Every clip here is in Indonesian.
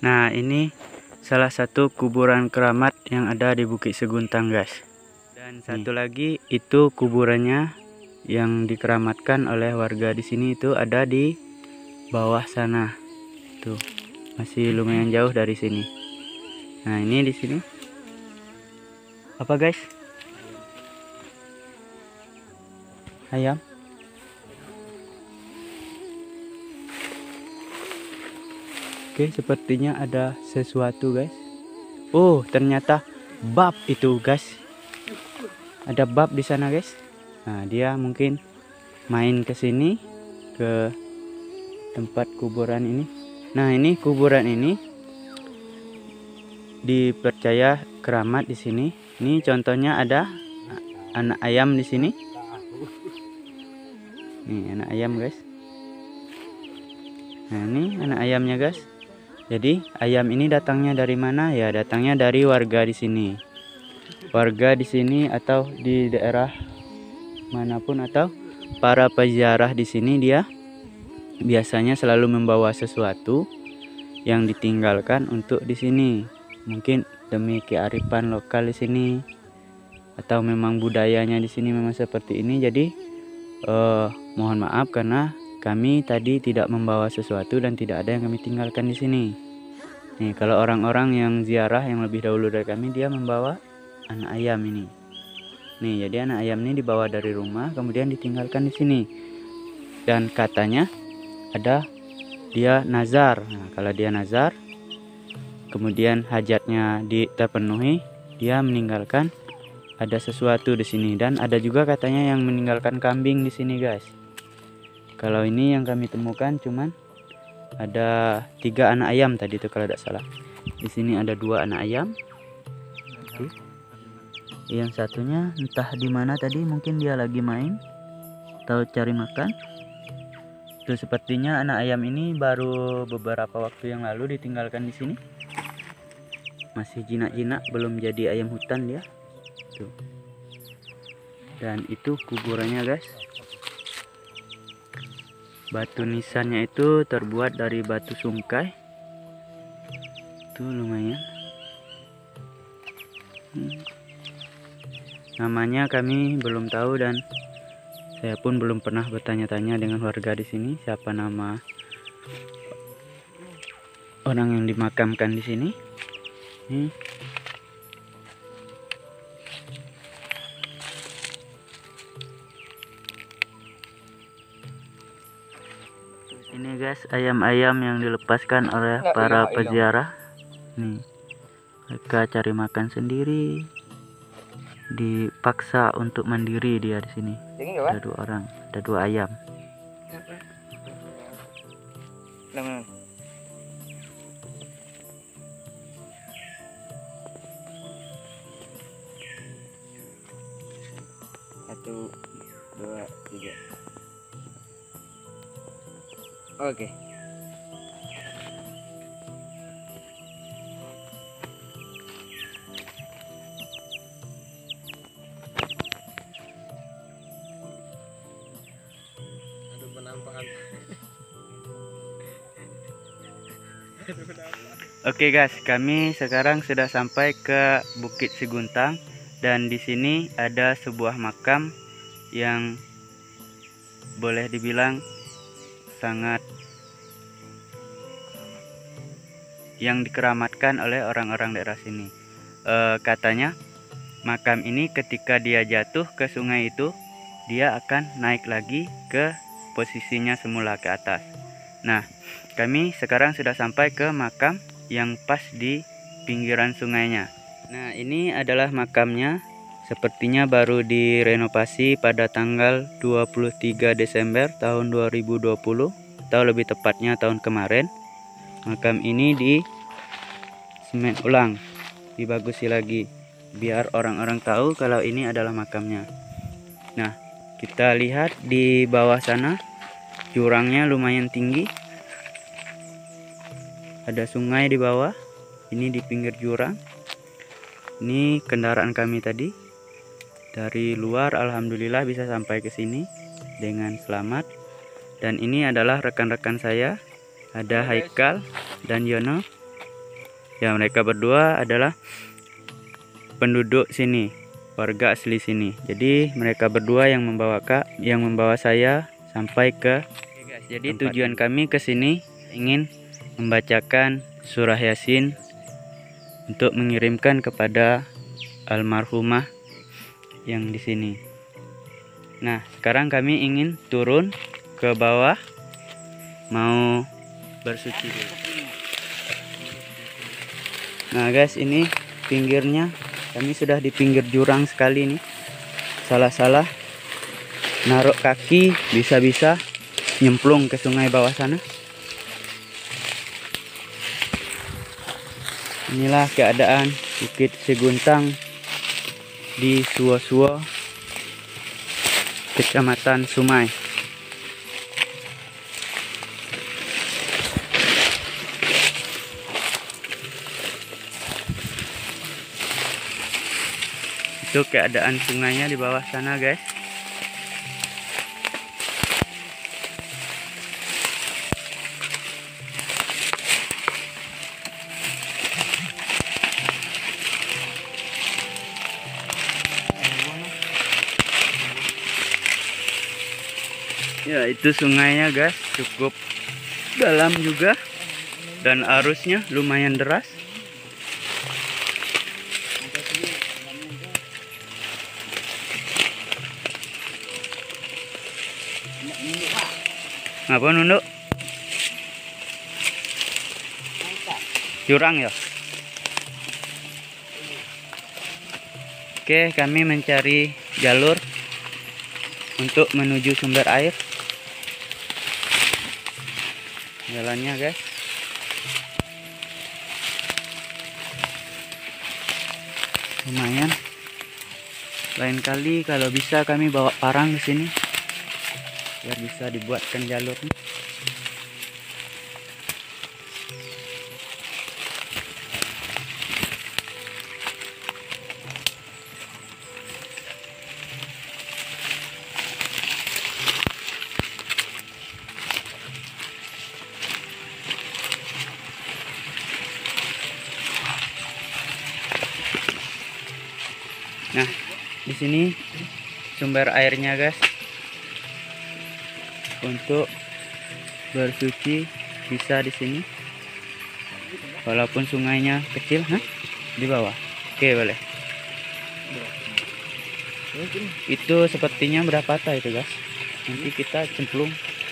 Nah, ini salah satu kuburan keramat yang ada di Bukit Seguntang, guys. Dan satu lagi itu kuburannya yang dikeramatkan oleh warga di sini itu ada di bawah sana. Tuh, masih lumayan jauh dari sini. Nah, ini di sini. Apa, guys? Ayam. Oke, sepertinya ada sesuatu, guys. Oh, ternyata bab itu, guys. Ada bab di sana, guys. Nah, dia mungkin main ke sini, ke tempat kuburan ini. Nah, ini kuburan ini dipercaya keramat di sini. Ini contohnya ada anak ayam di sini. Nih, anak ayam, guys. Nah, ini anak ayamnya, guys. Jadi ayam ini datangnya dari mana? Ya, datangnya dari warga di sini. Warga di sini atau di daerah manapun atau para peziarah di sini dia biasanya selalu membawa sesuatu yang ditinggalkan untuk di sini. Mungkin demi kearifan lokal di sini atau memang budayanya di sini memang seperti ini. Jadi mohon maaf karena kami tadi tidak membawa sesuatu dan tidak ada yang kami tinggalkan di sini. Nih, kalau orang-orang yang ziarah yang lebih dahulu dari kami, dia membawa anak ayam ini. Nih, jadi anak ayam ini dibawa dari rumah, kemudian ditinggalkan di sini. Dan katanya ada dia nazar. Nah, kalau dia nazar, kemudian hajatnya terpenuhi, dia meninggalkan ada sesuatu di sini. Dan ada juga katanya yang meninggalkan kambing di sini, guys. Kalau ini yang kami temukan cuman ada 3 anak ayam tadi itu kalau tidak salah. Di sini ada 2 anak ayam. Oke. Yang satunya entah di mana tadi, mungkin dia lagi main atau cari makan. Tuh, sepertinya anak ayam ini baru beberapa waktu yang lalu ditinggalkan di sini. Masih jinak-jinak, belum jadi ayam hutan dia. Tuh. Dan itu kuburannya, guys. Batu nisannya itu terbuat dari batu sungkai. Tuh, lumayan. Namanya kami belum tahu dan saya pun belum pernah bertanya-tanya dengan warga di sini siapa nama orang yang dimakamkan di sini. Ini, guys, ayam-ayam yang dilepaskan oleh para peziarah. Nih, mereka cari makan sendiri, dipaksa untuk mandiri dia di sini. Ada 2 orang, ada 2 ayam. Satu, 2, 3. Oke. Aduh, penampakan. Oke, guys, kami sekarang sudah sampai ke Bukit Seguntang dan di sini ada sebuah makam yang boleh dibilang sangat yang dikeramatkan oleh orang-orang daerah sini. Katanya makam ini ketika dia jatuh ke sungai itu, dia akan naik lagi ke posisinya semula ke atas. Nah, kami sekarang sudah sampai ke makam yang pas di pinggiran sungainya. Nah, ini adalah makamnya. Sepertinya baru direnovasi pada tanggal 23 Desember tahun 2020 atau lebih tepatnya tahun kemarin. Makam ini di semen ulang, dibagusi lagi biar orang-orang tahu kalau ini adalah makamnya. Nah, kita lihat di bawah sana jurangnya lumayan tinggi. Ada sungai di bawah. Ini di pinggir jurang. Ini kendaraan kami tadi. Dari luar alhamdulillah bisa sampai ke sini dengan selamat. Dan ini adalah rekan-rekan saya. Ada Haikal dan Yono. Ya, mereka berdua adalah penduduk sini, warga asli sini. Jadi mereka berdua yang membawa saya sampai ke. Oke, guys, jadi tujuan kami ke sini ingin membacakan surah Yasin untuk mengirimkan kepada almarhumah yang di sini. Nah, sekarang kami ingin turun ke bawah mau bersuci dulu. Nah, guys, ini pinggirnya. Kami sudah di pinggir jurang sekali nih. Salah-salah naruh kaki bisa-bisa nyemplung ke sungai bawah sana. Inilah keadaan Bukit Seguntang di Suwo-Suwo, Kecamatan Sumai. Itu keadaan sungainya di bawah sana, guys. Ya, itu sungainya, guys, cukup dalam juga dan arusnya lumayan deras. Ngapa nunduk? Jurang ya. Oke, kami mencari jalur untuk menuju sumber air. Jalannya, guys. Lumayan. Lain kali kalau bisa kami bawa parang ke sini biar bisa dibuatkan jalurnya. Nah, di sini sumber airnya, guys. Untuk bersuci bisa di sini. Walaupun sungainya kecil, di bawah. Oke, boleh. Itu sepertinya berapa tak itu, guys? Nanti kita cemplung.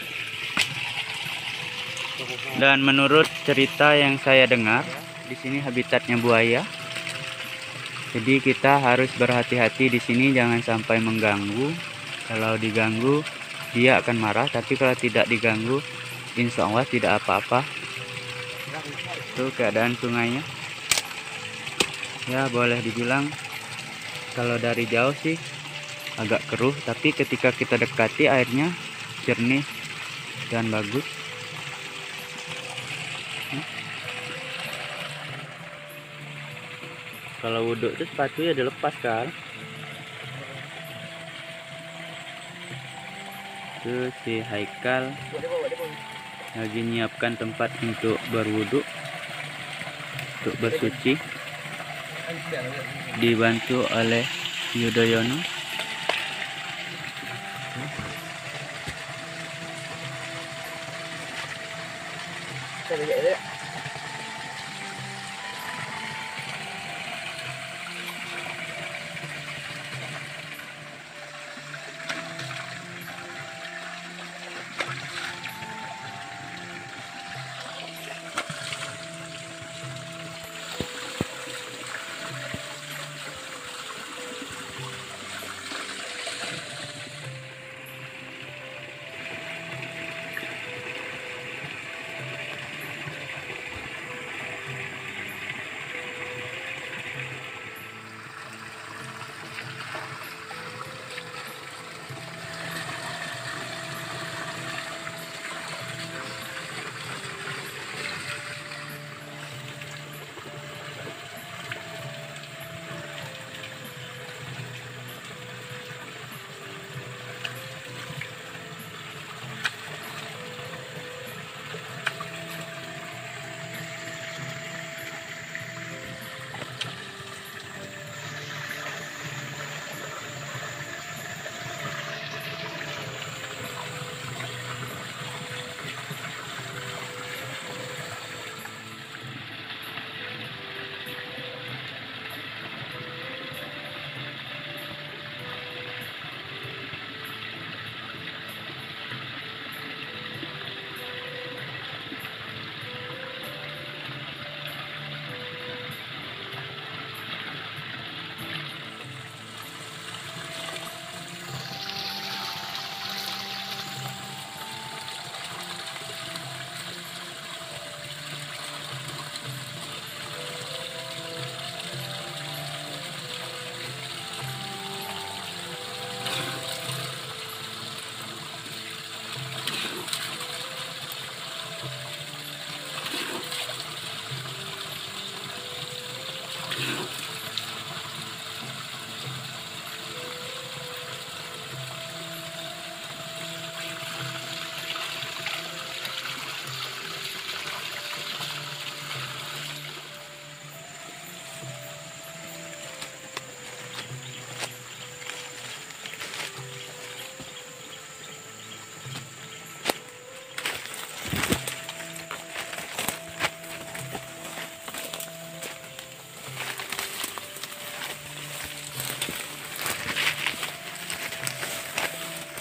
Dan menurut cerita yang saya dengar, di sini habitatnya buaya. Jadi kita harus berhati-hati di sini, jangan sampai mengganggu. Kalau diganggu, dia akan marah. Tapi kalau tidak diganggu, insya Allah tidak apa-apa. Itu keadaan sungainya. Ya, boleh dibilang kalau dari jauh sih agak keruh, tapi ketika kita dekati airnya jernih dan bagus. Kalau wudhu itu sepatunya dilepas kan. Itu si Haikal lagi menyiapkan tempat untuk berwudhu, untuk bersuci, dibantu oleh Yudhoyono.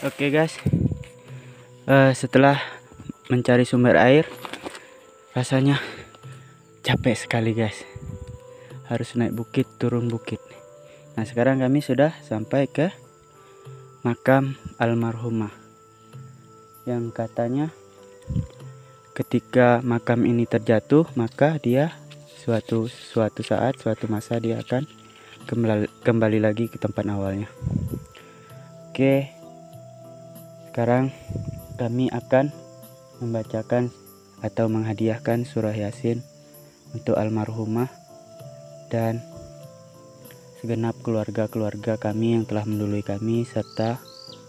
Oke guys, setelah mencari sumber air, rasanya capek sekali guys. Harus naik bukit, turun bukit. Nah sekarang kami sudah sampai ke makam almarhumah, yang katanya ketika makam ini terjatuh, maka dia suatu saat, suatu masa dia akan kembali lagi ke tempat awalnya. Oke, sekarang kami akan membacakan atau menghadiahkan surah Yasin untuk almarhumah dan segenap keluarga-keluarga kami yang telah mendahului kami, serta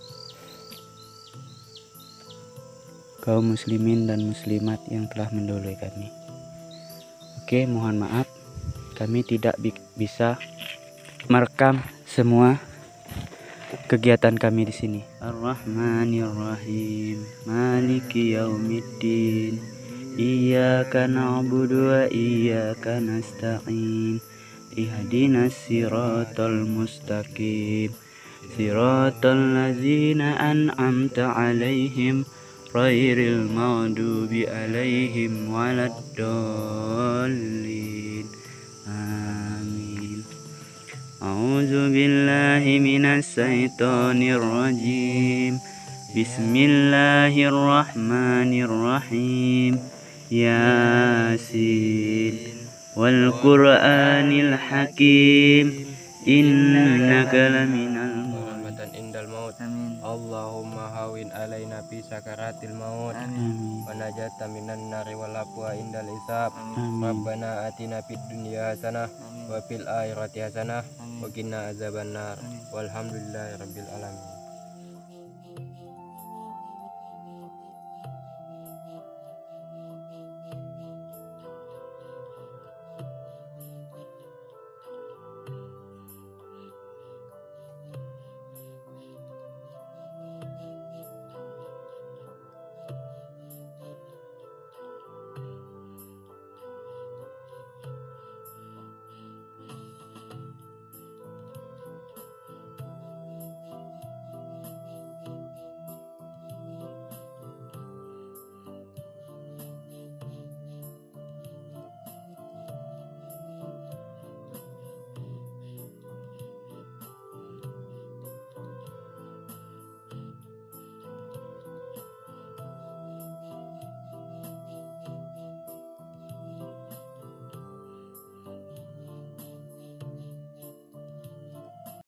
kaum muslimin dan muslimat yang telah mendahului kami. Oke, mohon maaf kami tidak bisa merekam semua kegiatan kami di sini. Ar-Rahmanir-Rahim, Maliki Yaumiddin, Iyyaka na'budu wa iyyaka nasta'in, Ihdinas siratal mustaqim, siratal ladzina an'amta 'alaihim ghairil maghdubi 'alaihim waladdallin. Amin. A'udzu billahi minas syaitonir rajim. Bismillahirrahmanirrahim. Yasin wal Qur'anil Hakim, innaka laminal Muhammadan indal maut. Allahumma hawin alaina fi sakaratil maut. Wa najata minan nari wal afwa indal hisab. Rabbana atina fid dunya hasanah wa fil akhirati hasanah wa qina azabannar. Walhamdulillahi rabbil alamin.